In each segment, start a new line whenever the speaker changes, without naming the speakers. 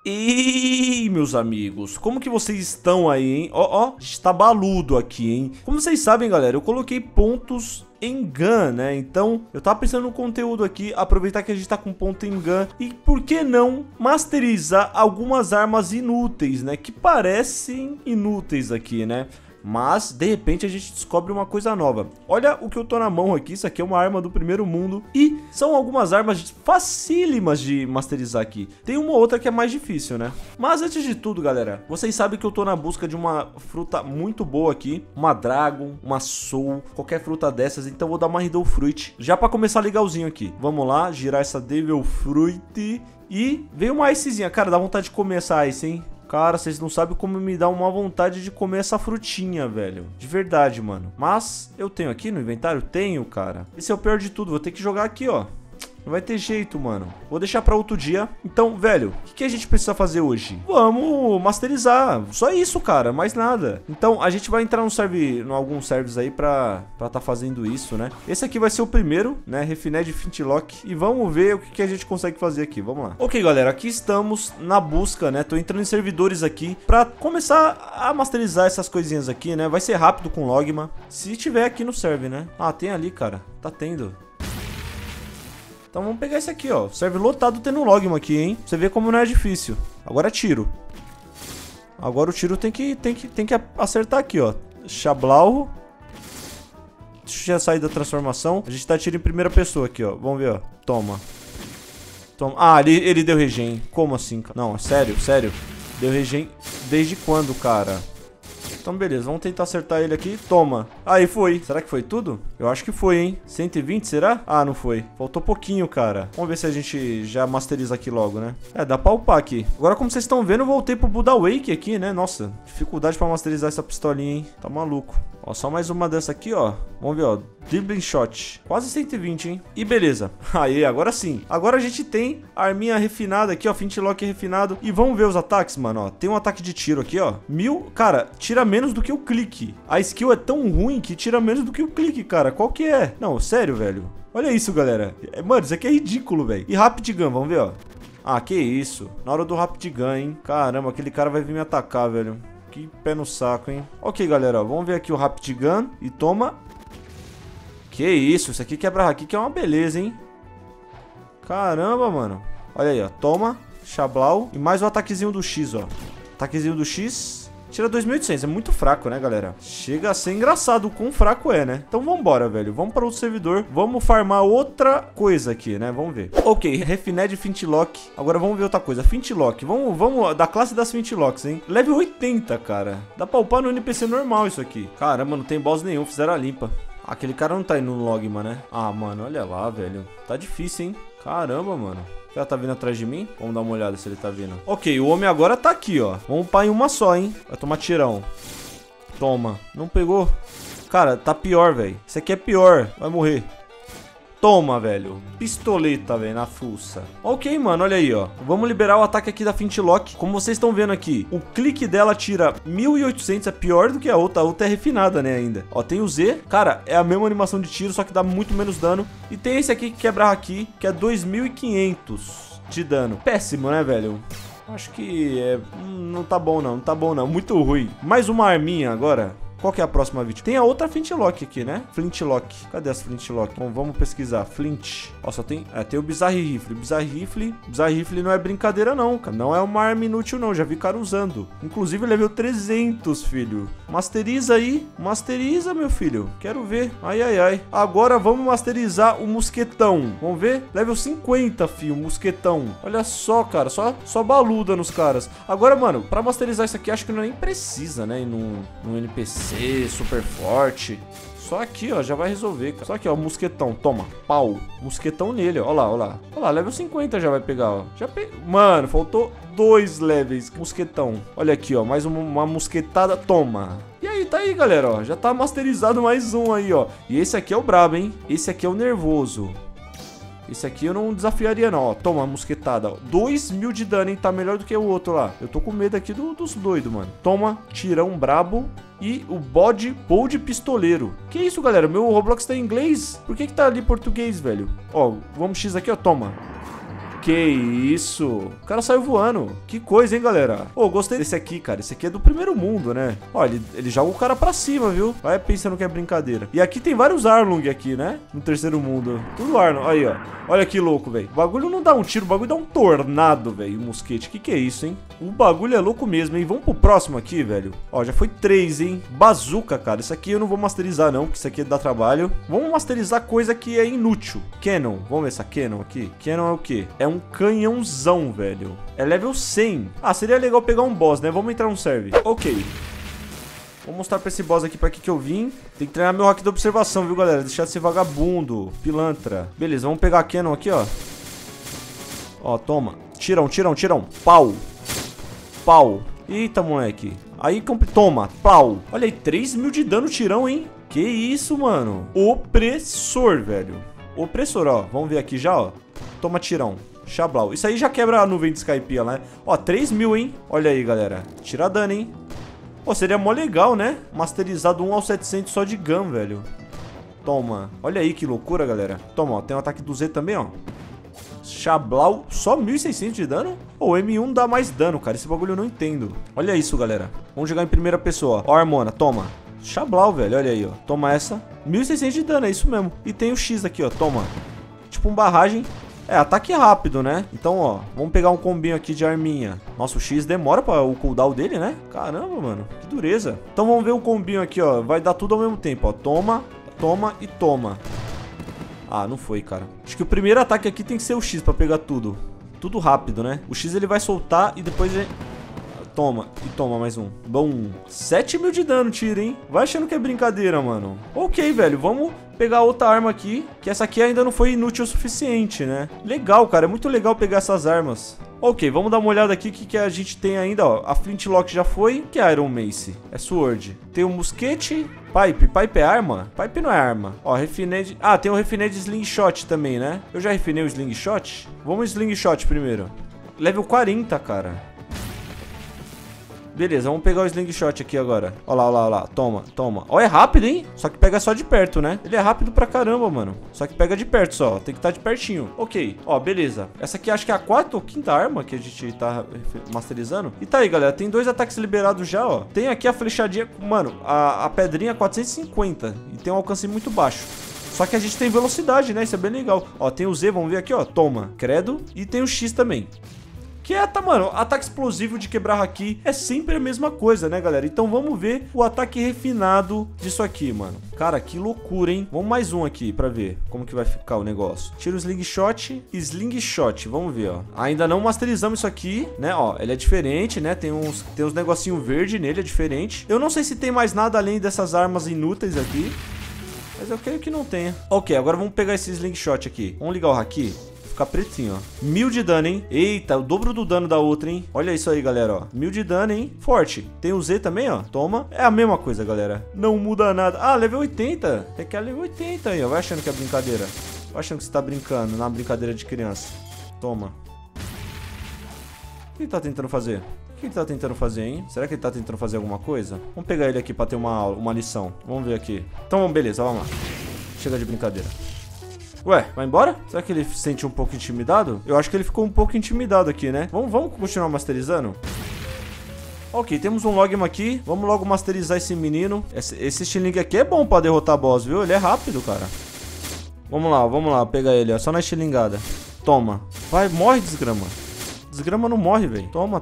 E meus amigos, como que vocês estão aí, hein? Ó, a gente tá baludo aqui, hein? Como vocês sabem, galera, eu coloquei pontos em gun, né? Então, eu tava pensando no conteúdo aqui, aproveitar que a gente tá com ponto em gun e por que não masterizar algumas armas inúteis, né? Que parecem inúteis aqui, né? Mas, de repente, a gente descobre uma coisa nova. Olha o que eu tô na mão aqui. Isso aqui é uma arma do primeiro mundo. E são algumas armas facílimas de masterizar aqui. Tem uma ou outra que é mais difícil, né? Mas, antes de tudo, galera, vocês sabem que eu tô na busca de uma fruta muito boa aqui. Uma Dragon, uma Soul, qualquer fruta dessas. Então, vou dar uma Riddle Fruit. Já pra começar legalzinho aqui. Vamos lá, girar essa Devil Fruit. E veio uma Icezinha. Cara, dá vontade de comer essa Ice, hein? Cara, vocês não sabem como me dá uma vontade de comer essa frutinha, velho. De verdade, mano. Mas eu tenho aqui no inventário? Tenho, cara. Esse é o pior de tudo. Vou ter que jogar aqui, ó. Não vai ter jeito, mano. Vou deixar pra outro dia. Então, velho, o que a gente precisa fazer hoje? Vamos masterizar. Só isso, cara. Mais nada. Então, a gente vai entrar em alguns servers aí pra tá fazendo isso, né? Esse aqui vai ser o primeiro, né? Refined Flintlock. E vamos ver o que a gente consegue fazer aqui. Vamos lá. Ok, galera. Aqui estamos na busca, né? Tô entrando em servidores aqui pra começar a masterizar essas coisinhas aqui, né? Vai ser rápido com Logma. Se tiver aqui no server, né? Ah, tem ali, cara. Tá tendo. Então vamos pegar esse aqui, ó. Serve lotado tendo Logma aqui, hein? Você vê como não é difícil. Agora tiro. Agora o tiro tem que acertar aqui, ó. Xablau. Deixa eu já sair da transformação. A gente tá tiro em primeira pessoa aqui, ó. Vamos ver, ó. Toma. Toma. Ah, ele deu regen. Como assim, cara? Não, sério, sério. Deu regen desde quando, cara? Então beleza, vamos tentar acertar ele aqui. Toma. Aí foi. Será que foi tudo? Eu acho que foi, hein? 120, será? Ah, não foi. Faltou pouquinho, cara. Vamos ver se a gente já masteriza aqui logo, né? É, dá pra upar aqui. Agora, como vocês estão vendo, eu voltei pro Buddha Wake aqui, né? Nossa, dificuldade pra masterizar essa pistolinha, hein? Tá maluco. Ó, só mais uma dessa aqui, ó. Vamos ver, ó. Dribbling Shot. Quase 120, hein? E beleza. Aí, agora sim. Agora a gente tem a arminha refinada aqui, ó. Flintlock refinado. E vamos ver os ataques, mano, ó. Tem um ataque de tiro aqui, ó. 1000. Cara, tira menos do que o clique. A skill é tão ruim que tira menos do que o clique, cara. Qual que é? Não, sério, velho. Olha isso, galera. Mano, isso aqui é ridículo, velho. E Rapid Gun, vamos ver, ó. Ah, que isso. Na hora do Rapid Gun, hein. Caramba, aquele cara vai vir me atacar, velho. Que pé no saco, hein. Ok, galera, ó. Vamos ver aqui o Rapid Gun. E toma. Que isso, isso aqui quebra aqui que é uma beleza, hein. Caramba, mano. Olha aí, ó. Toma. Xablau. E mais o ataquezinho do X, ó. Ataquezinho do X. Tira 2.800. É muito fraco, né, galera? Chega a ser engraçado o quão fraco é, né? Então vambora, velho. Vamos para outro servidor. Vamos farmar outra coisa aqui, né? Vamos ver. Ok, Refined Flintlock. Agora vamos ver outra coisa. Flintlock. Vamos da classe das Flintlocks, hein? Level 80, cara. Dá pra upar no NPC normal isso aqui. Caramba, não tem boss nenhum. Fizeram a limpa. Aquele cara não tá indo no Logma, né? Ah, mano, olha lá, velho. Tá difícil, hein? Caramba, mano. O cara tá vindo atrás de mim? Vamos dar uma olhada se ele tá vindo. Ok, o homem agora tá aqui, ó. Vamos upar em uma só, hein? Vai tomar tirão. Toma. Não pegou? Cara, tá pior, velho. Isso aqui é pior. Vai morrer. Toma, velho. Pistoleta, velho, na fuça. Ok, mano, olha aí, ó. Vamos liberar o ataque aqui da Flintlock. Como vocês estão vendo aqui, o clique dela tira 1.800. É pior do que a outra. A outra é refinada, né, ainda. Ó, tem o Z. Cara, é a mesma animação de tiro, só que dá muito menos dano. E tem esse aqui que quebra aqui, que é 2.500 de dano. Péssimo, né, velho? Acho que não tá bom, não. Não tá bom, não. Muito ruim. Mais uma arminha agora. Qual que é a próxima vítima? Tem a outra Flintlock aqui, né? Flintlock. Cadê as Flintlock? Bom, vamos pesquisar. Flint. Ó, só tem... tem o Bizarre Rifle. Bizarre Rifle não é brincadeira, não, cara. Não é uma arma inútil, não. Já vi cara usando. Inclusive, level 300, filho. Masteriza aí. Masteriza, meu filho. Quero ver. Ai, ai, ai. Agora vamos masterizar o mosquetão. Vamos ver? Level 50, filho. Mosquetão. Olha só, cara. Só baluda nos caras. Agora, mano, pra masterizar isso aqui, acho que não nem precisa, né? Ir num NPC super forte. Só aqui, ó, já vai resolver, cara. Só aqui, ó, mosquetão, toma, pau. Mosquetão nele, ó, lá, ó lá. Ó lá, level 50 já vai pegar, ó. Mano, faltou 2 levels, mosquetão. Olha aqui, ó, mais uma mosquetada, toma. E aí, tá aí, galera, ó, já tá masterizado mais um aí, ó. E esse aqui é o brabo, hein. Esse aqui é o nervoso. Esse aqui eu não desafiaria, não, ó. Toma, mosquetada, ó. 2.000 de dano, hein? Tá melhor do que o outro lá. Eu tô com medo aqui dos doidos, mano. Toma, tirão brabo. E o Bold Pistoleiro. Que isso, galera? Meu Roblox tá em inglês. Por que tá ali em português, velho? Ó, vamos X aqui, ó. Toma. Que isso? O cara saiu voando. Que coisa, hein, galera? Ô, gostei desse aqui, cara. Esse aqui é do primeiro mundo, né? Ó, ele joga o cara pra cima, viu? Vai pensando que é brincadeira. E aqui tem vários Arlong aqui, né? No terceiro mundo. Tudo Arlong. Aí, ó. Olha que louco, velho. O bagulho não dá um tiro, o bagulho dá um tornado, velho. O mosquete. Que é isso, hein? O bagulho é louco mesmo, hein? Vamos pro próximo aqui, velho. Ó, já foi 3, hein? Bazooka, cara. Isso aqui eu não vou masterizar, não, porque isso aqui dá trabalho. Vamos masterizar coisa que é inútil. Cannon. Vamos ver essa Cannon aqui. Cannon é o quê? É um canhãozão, velho. É level 100. Ah, seria legal pegar um boss, né? Vamos entrar no serve. Ok. Vou mostrar pra esse boss aqui pra que eu vim. Tem que treinar meu hack da observação, viu, galera? Deixar de ser vagabundo, pilantra. Beleza, vamos pegar a Cannon aqui, ó. Ó, toma. Tirão, tirão, tirão. Pau. Pau. Eita, moleque. Aí, toma. Pau. Olha aí, 3.000 de dano tirão, hein? Que isso, mano. Opressor, velho. Opressor, ó. Vamos ver aqui já, ó. Toma tirão. Xablau. Isso aí já quebra a nuvem de Skypiea, né? Ó, 3.000, hein? Olha aí, galera. Tira dano, hein? Pô, seria mó legal, né? Masterizado 1 ao 700 só de gun, velho. Toma. Olha aí que loucura, galera. Toma, ó. Tem um ataque do Z também, ó. Xablau. Só 1.600 de dano? Pô, o M1 dá mais dano, cara. Esse bagulho eu não entendo. Olha isso, galera. Vamos jogar em primeira pessoa. Ó, Harmona. Toma. Xablau, velho. Olha aí, ó. Toma essa. 1.600 de dano, é isso mesmo. E tem o X aqui, ó. Toma. Tipo um barragem. É, ataque rápido, né? Então, ó, vamos pegar um combinho aqui de arminha. Nossa, o X demora para o cooldown dele, né? Caramba, mano, que dureza. Então vamos ver um combinho aqui, ó. Vai dar tudo ao mesmo tempo, ó. Toma, toma e toma. Ah, não foi, cara. Acho que o primeiro ataque aqui tem que ser o X para pegar tudo. Tudo rápido, né? O X ele vai soltar e depois ele... Toma, e toma mais um. Bom, 7.000 de dano tira, hein? Vai achando que é brincadeira, mano. Ok, velho, vamos pegar outra arma aqui, que essa aqui ainda não foi inútil o suficiente, né? Legal, cara, é muito legal pegar essas armas. Ok, vamos dar uma olhada aqui, o que a gente tem ainda, ó. A Flintlock já foi, que é Iron Mace? É Sword. Tem o Mosquete, Pipe. Pipe é arma? Pipe não é arma. Ó, Refined... Ah, tem o Refined Slingshot também, né? Eu já refinei o Slingshot. Vamos Slingshot primeiro. Level 40, cara. Beleza, vamos pegar o Slingshot aqui agora. Ó lá, ó lá, ó lá. Toma, toma. Ó, é rápido, hein? Só que pega só de perto, né? Ele é rápido pra caramba, mano. Só que pega de perto só. Tem que estar de pertinho. Ok. Ó, beleza. Essa aqui acho que é a 4ª ou 5ª arma que a gente tá masterizando. E tá aí, galera. Tem 2 ataques liberados já, ó. Tem aqui a flechadinha. Mano, a pedrinha 450. E tem um alcance muito baixo. Só que a gente tem velocidade, né? Isso é bem legal. Ó, tem o Z, vamos ver aqui, ó. Toma. Credo. E tem o X também. Que é, tá, mano, ataque explosivo de quebrar haki é sempre a mesma coisa, né, galera? Então vamos ver o ataque refinado disso aqui, mano. Cara, que loucura, hein? Vamos mais um aqui pra ver como que vai ficar o negócio. Tira o Slingshot. Slingshot, vamos ver, ó. Ainda não masterizamos isso aqui, né, ó. Ele é diferente, né? Tem uns negocinho verde nele, é diferente. Eu não sei se tem mais nada além dessas armas inúteis aqui, mas eu creio que não tenha. Ok, agora vamos pegar esse Slingshot aqui. Vamos ligar o haki. Ficar pretinho, ó. 1.000 de dano, hein? Eita, o dobro do dano da outra, hein? Olha isso aí, galera, ó. 1.000 de dano, hein? Forte. Tem o Z também, ó. Toma. É a mesma coisa, galera. Não muda nada. Ah, level 80. Tem que é level 80 aí, ó. Vai achando que é brincadeira. Vai achando que você tá brincando na brincadeira de criança. Toma. O que ele tá tentando fazer? O que ele tá tentando fazer, hein? Será que ele tá tentando fazer alguma coisa? Vamos pegar ele aqui pra ter uma lição. Vamos ver aqui. Então, beleza, vamos lá. Chega de brincadeira. Ué, vai embora? Será que ele se sente um pouco intimidado? Eu acho que ele ficou um pouco intimidado aqui, né? Vamos continuar masterizando? Ok, temos um Logma aqui. Vamos logo masterizar esse menino. Esse Stiling aqui é bom pra derrotar boss, viu? Ele é rápido, cara. Vamos lá, pegar ele, ó. Só na estilingada. Toma. Vai, morre, desgrama. Desgrama não morre, velho. Toma.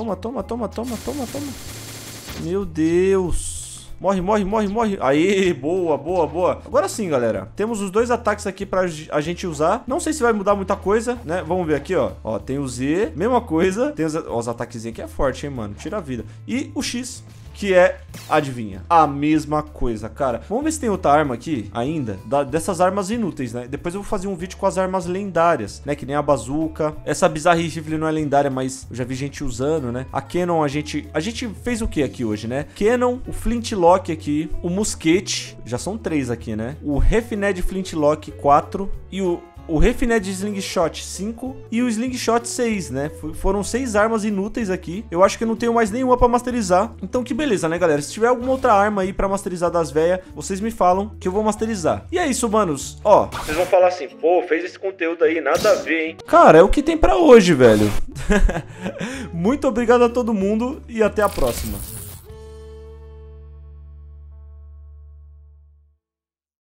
Meu Deus. Morre. Aí, boa. Agora sim, galera. Temos os 2 ataques aqui pra a gente usar. Não sei se vai mudar muita coisa, né? Vamos ver aqui, ó. Ó, tem o Z, mesma coisa. Tem os ataquezinhos aqui, é forte, hein, mano. Tira a vida. E o X, que é, adivinha, a mesma coisa, cara. Vamos ver se tem outra arma aqui ainda, dessas armas inúteis, né? Depois eu vou fazer um vídeo com as armas lendárias, né? Que nem a bazooka. Essa Bizarre Rifle não é lendária, mas eu já vi gente usando, né? A Cannon, a gente fez o que aqui hoje, né? Cannon, o Flintlock aqui, o Mosquete, já são 3 aqui, né? O Refined Flintlock 4 e o o Refiné de Slingshot 5 e o Slingshot 6, né? Foram 6 armas inúteis aqui. Eu acho que eu não tenho mais nenhuma pra masterizar. Então que beleza, né, galera? Se tiver alguma outra arma aí pra masterizar das velhas, vocês me falam que eu vou masterizar. E é isso, manos. Ó, vocês vão falar assim, pô, fez esse conteúdo aí, nada a ver, hein? Cara, é o que tem pra hoje, velho. Muito obrigado a todo mundo e até a próxima.